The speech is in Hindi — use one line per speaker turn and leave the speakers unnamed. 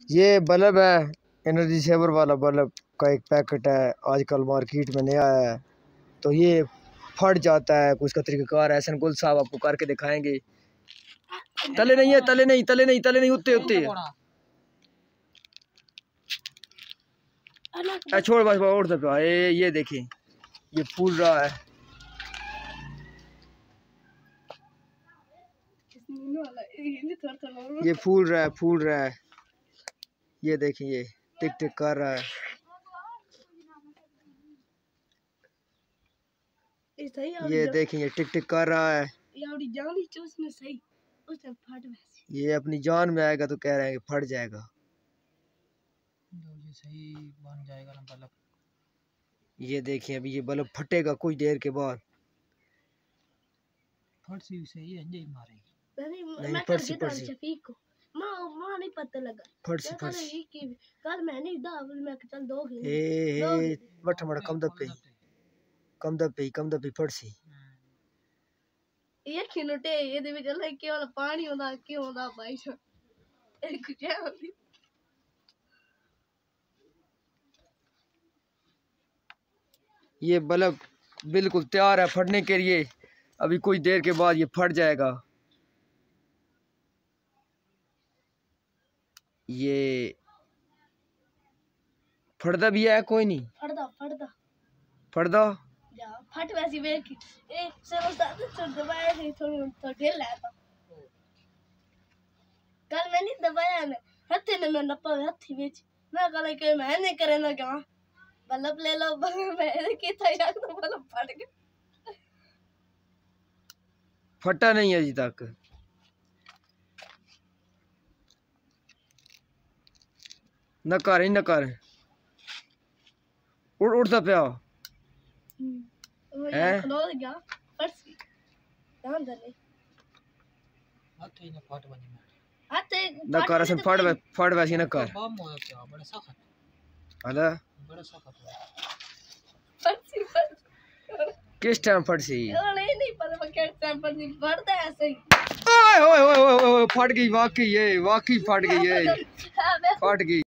ये बल्ब है, एनर्जी सेवर वाला बल्ब का एक पैकेट है, आजकल मार्केट में नया आया है। तो ये फट जाता है, कुछ का तरीकाकार है। गुल साहब आपको करके दिखाएंगे। तले नहीं है, तले नहीं, तले नहीं, तले नहीं, उत्ते उत्ते छोड़ बस और दबा। ये देखिए, ये फूल रहा है। ये फूल रहा है, फूल रहा है। ये देखिए, ये टिक टिक कर रहा है। ये देखिए, टिक टिक कर रहा है। ये अपनी जान में आएगा तो कह रहे हैं कि फट जाएगा।
ये सही बन जाएगा ना बल्ब।
ये देखिए, अभी ये बल्ब फटेगा कुछ देर के बाद।
फट सी सही है, नहीं मारेगी।
नहीं, फट सी
मां नहीं पता लगा।
फट सी
कल मैंने मैं चल दो
बट हमारा कम दब पे फट सी।
ये खिनोटे ये दे विच ले के वाला पानी होंदा क्यों होंदा भाई कुछ है होंदी।
ये बल्ब बिल्कुल तैयार है फटने के लिए। अभी कुछ देर के बाद ये फट जाएगा। ये फटदा भी है, कोई नहीं फटदा
फट वैसी वेख ए समझदार छोड़ दबाया नहीं थोड़ी ढेर लाया। कल मैंने दबाया ना हत्थे ने मैं नपा हत्थी बेच मैं कल के मैंने करे ना क्या बल्ब ले लो मैंने की था यार तो बल्ब फट गया।
फटा नहीं अभी तक। नकार ही नकार उड़ता पे
है खलो गया फट ध्यान दे
हाथ ही ना फट बनी में
नकार से फट वैसी नकार
बम हो गया बड़ा सख्त
अला
बड़ा सख्त
फट
किस टाइम फट सी
नहीं पता किस टाइम फट सी फटता है ऐसे ही।
ओए ओए ओए फट गई वाकई, ये वाकई फट गई, ये फट गई।